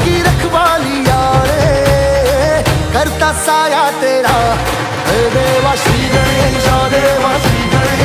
की रखवाली यारे करता साया तेरा। देवा श्री गणेश देवा श्री गणेश।